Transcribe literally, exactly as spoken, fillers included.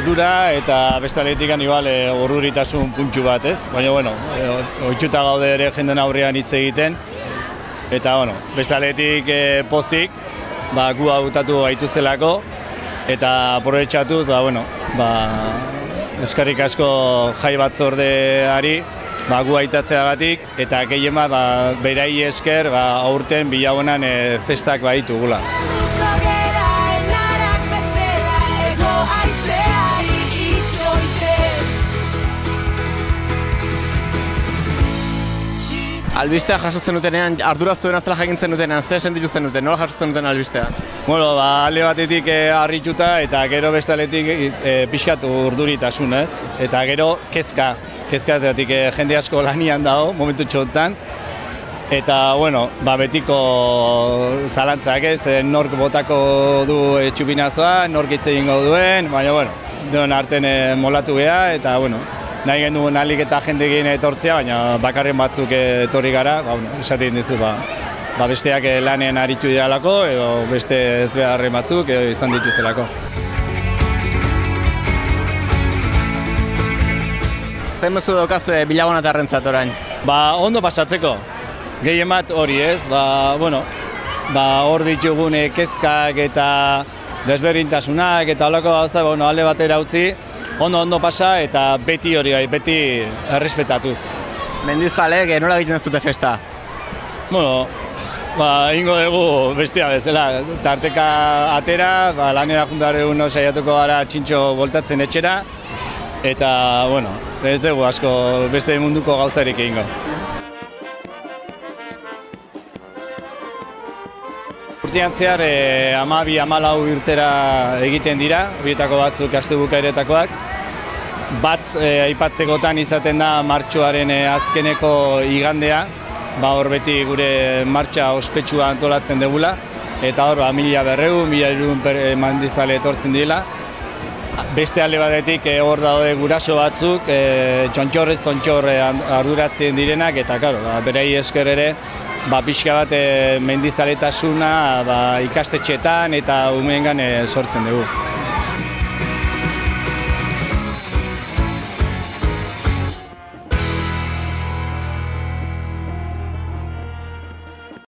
ardura eta beste aldetik igual urduritasun puntxu bat, ez? Baina, bueno, ohituta gaude ere jenden aurrean hitz egiten. Eta, bueno, beste aldetik pozik, ba, gu hautatu gaituzelako. Eta aprobetxatuz, ba, bueno, ba, eskerrik asko jai batzordeari, ba, gu aitatzeagatik, eta gehien bat, ba, berai esker, ba, aurten bilagunan e, festak baditugula. Albistea jasotzen dutenean, ardura zuen azela jakintzen dutenean, zer sentitu zen duten, nola jasotzen duten albistea? Bueno, ba, alde batetik e, harrituta eta gero beste aldetik e, pixkat urduritasun, ez? Eta gero kezka, kezka zeatik e, jende asko lanian dago, momentu txotan. Eta, bueno, ba, betiko zalantzak ez, e, nork botako du e, txupinazoa, nork hitz egingo duen, baina, bueno, duen arten e, molatu geha, eta, bueno, nahi genuen alik eta jendekin etortzea, baina bakarren batzuk etorri gara, ba, bueno, esaten dizu, ba, ba besteak lanen aritu diralako, edo beste ez beharren batzuk edo izan dituzelako. Zer mezu daukazue bilagunatarrentzat orain? Ba, ondo pasatzeko. Gehien bat hori ez, ba, bueno, ba, hor ditugun kezkak eta desberdintasunak eta holako gauza, bueno, alde batera utzi, ondo ondo pasa eta beti hori bai, beti errespetatuz. Mendizalek, nola egiten ez dute festa? Bueno, ba, ingo dugu bestia bezala, tarteka atera, ba, lanera juntar dugu saiatuko gara txintxo voltatzen etxera, eta, bueno, ez dugu asko beste munduko gauzarik egingo. Urtean zehar, e, hamabi hamalau urtera egiten dira, horietako batzuk aste bukaeretakoak. Bat e, aipatzekotan izaten da martxoaren e, azkeneko igandea, ba hor beti gure martxa ospetsua antolatzen degula, eta hor ba, mila berreun, mila hirurehun mandizale etortzen dira. Beste alde batetik e, hor daude guraso batzuk, e, txontxorrez txontxor e, arduratzen direnak, eta karo, ba, berei esker ere, ba, pixka bat e, mendizaletasuna ba, ikastetxetan eta umeengan e, sortzen dugu.